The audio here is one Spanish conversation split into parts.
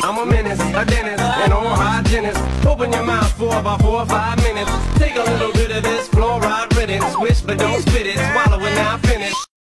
I'm a menace, a dentist, an oral hygienist. Open your mouth for about 4 or 5 minutes. Take a little bit of this fluoride riddance. Swish but don't spit it, swallow it now finish.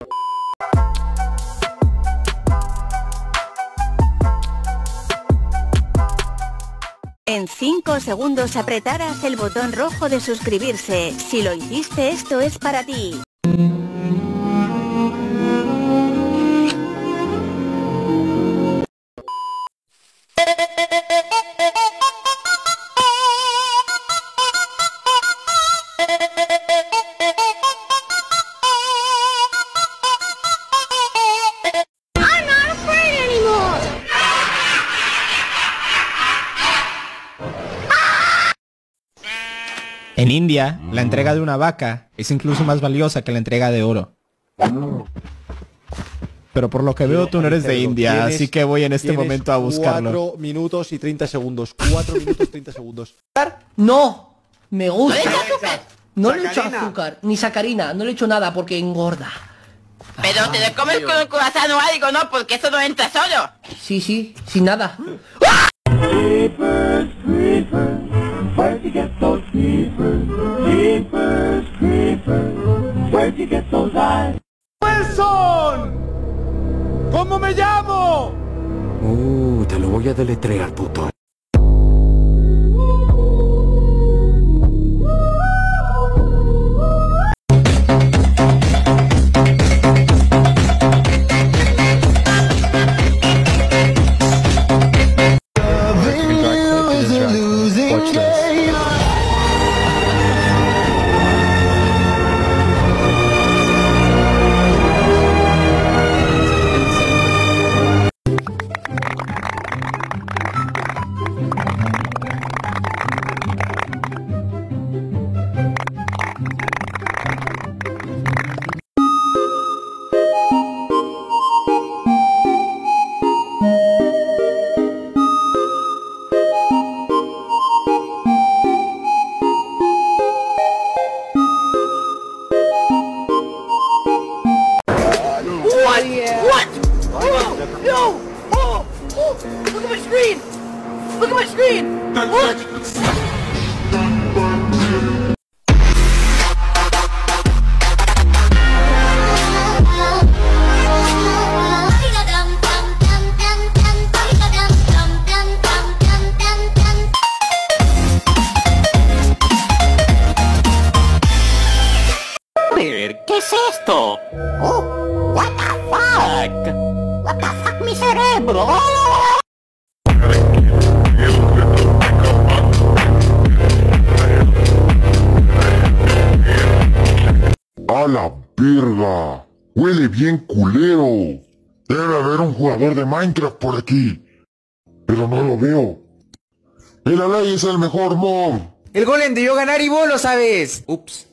En 5 segundos apretarás el botón rojo de suscribirse. Si lo hiciste, esto es para ti. En India, la entrega de una vaca es incluso más valiosa que la entrega de oro. Pero por lo que veo tú no eres de India, así que voy en este momento a buscarlo. 4 minutos y 30 segundos. 4 minutos y 30 segundos. No, me gusta. No le echo azúcar, ni sacarina, no le echo nada porque engorda. Pero te lo comes con el corazón o algo, ¿no? Porque eso no entra solo. Sí, sin nada. Where'd you get those creepers? Creepers, creepers. Where'd you get those eyes? ¡Wilson! ¿Cómo me llamo? Te lo voy a deletrear, puto. Look at my screen! Look at my screen! Look! ¿Qué es esto? Oh, what the fuck? What the fuck, mi cerebro? ¡A la verga! ¡Huele bien culero! Debe haber un jugador de Minecraft por aquí. Pero no lo veo. El Alay es el mejor mob. El golem debió ganar y vos lo sabes. Ups.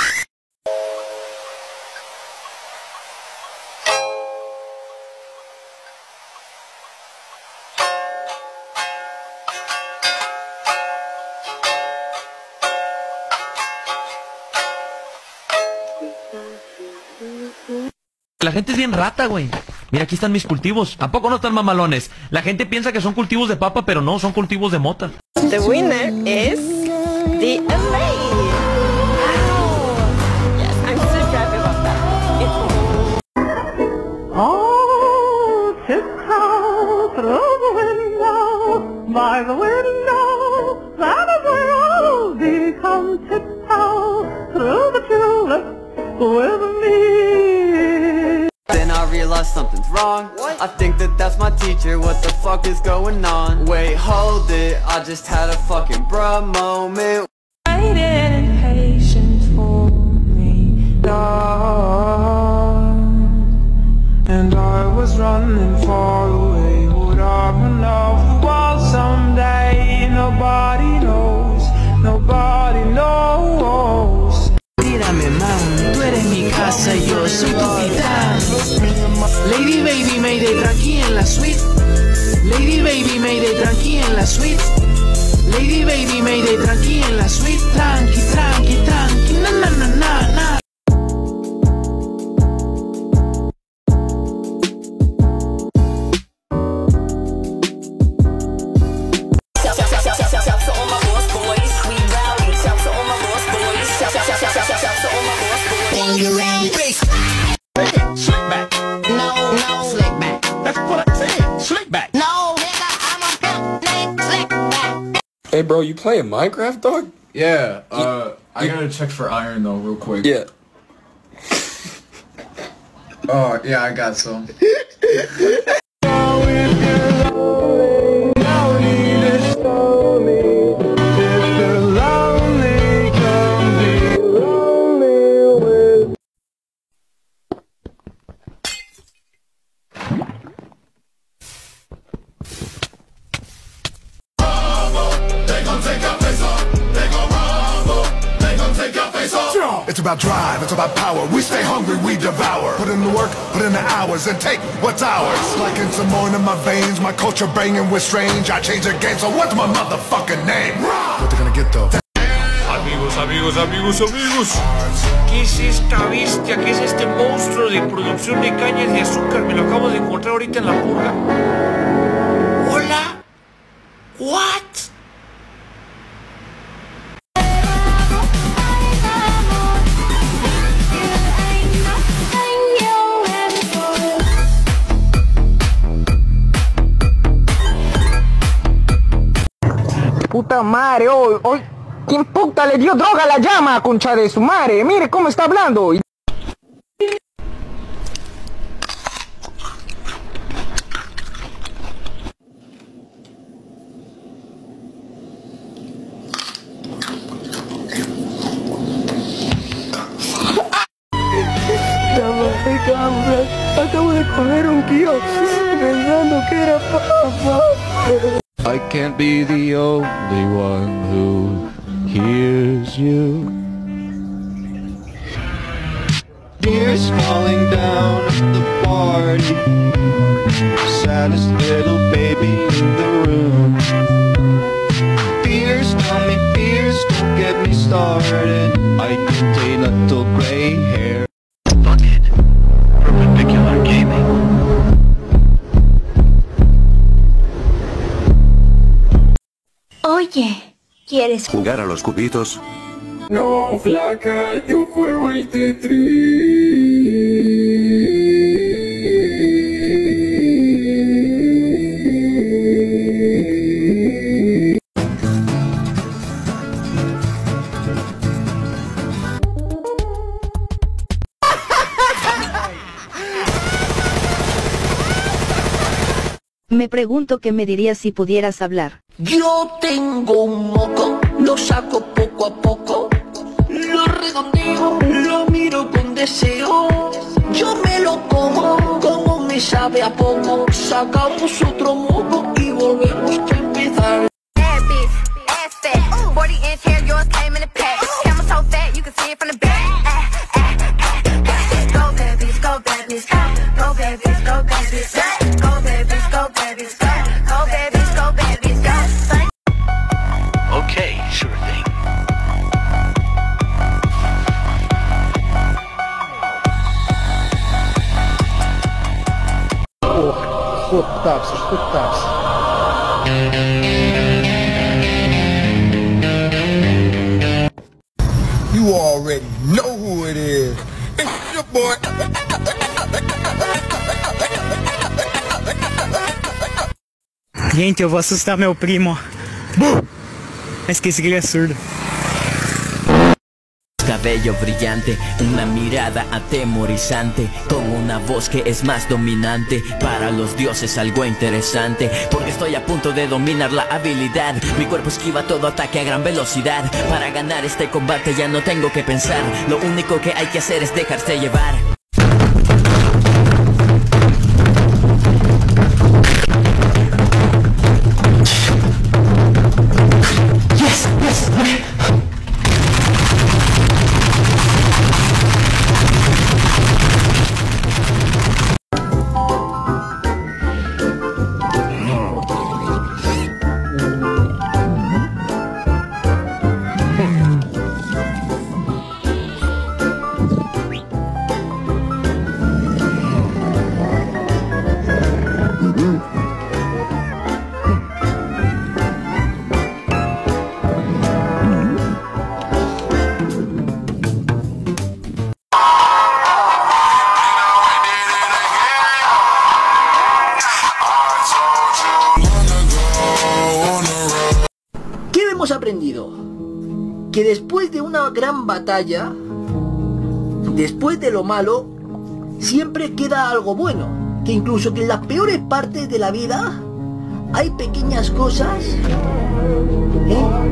La gente es bien rata, güey. Mira, aquí están mis cultivos. ¿A poco no están mamalones? La gente piensa que son cultivos de papa, pero no, son cultivos de mota. The winner is the Alay. Wow. Yes, I'm so happy about that. Oh, tiptoe through the window, by the window, that is where I'll be. Come tiptoe through the tulips with me. Then I realize something's wrong. What? I think that's my teacher. What the fuck is going on? Wait, hold it. I just had a fucking bruh moment. Waiting patient for me, Lord. And I was running far away. Would I run off the wall someday? Nobody knows. Nobody knows. Tírame, man, tú eres mi casa y yo soy tu titán. Lady baby, mayday, tranqui en la suite. Lady baby, mayday, tranqui en la suite. Lady baby, mayday, tranqui en la suite. Tranqui, tranqui, tranqui, na na na na na. Slickback. No, nigga, I'm a pimp named Slickback. Hey, bro, you playing Minecraft, dog? Yeah, I gotta check for iron, though, real quick. Yeah. Oh, yeah, I got some. It's about drive, it's about power. We stay hungry, we devour. Put in the work, put in the hours, and take what's ours. Like in some more in my veins, my culture banging with strange. I change the game, so what's my motherfucking name? What they gonna get though? Amigos, amigos, amigos, amigos. ¿Qué es esta bestia? ¿Qué es este monstruo de producción de cañas de azúcar? Me lo acabo de encontrar ahorita en la purga. Hola. What? Puta madre, hoy, ¿quién puta le dio droga a la llama, concha de su madre? Mire cómo está hablando. Acabo de comer un kilo pensando que era papa. I can't be the only one who hears you. Tears falling down at the party. Saddest little baby in the room. Fears, tell me fears, don't get me started. I get a little gray hair. Bucket, perpendicular gaming. Oye, ¿quieres jugar a los cubitos? No, flaca, yo juego al Tetris. Me pregunto qué me dirías si pudieras hablar. Yo tengo un moco, lo saco poco a poco, lo redondeo, lo miro con deseo. Yo me lo como me sabe a poco. Sacamos otro moco y volvemos a empezar. Okay, sure thing. Foot-taps. You already know who it is. It's your boy. Gente, eu vou assustar meu primo. Esqueci que ele é surdo. Cabello brillante, una mirada atemorizante, con una voz que es más dominante. Para los dioses algo interesante, porque estoy a punto de dominar la habilidad. Mi cuerpo esquiva todo ataque a gran velocidad. Para ganar este combate ya no tengo que pensar. Lo único que hay que hacer es dejarse llevar. aprendido? Que después de una gran batalla, después de lo malo, siempre queda algo bueno. Que incluso que en las peores partes de la vida hay pequeñas cosas, ¿eh?